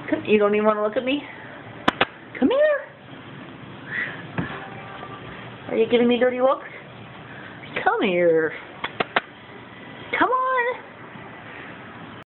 You don't even want to look at me? Come here. Are you giving me dirty looks? Come here.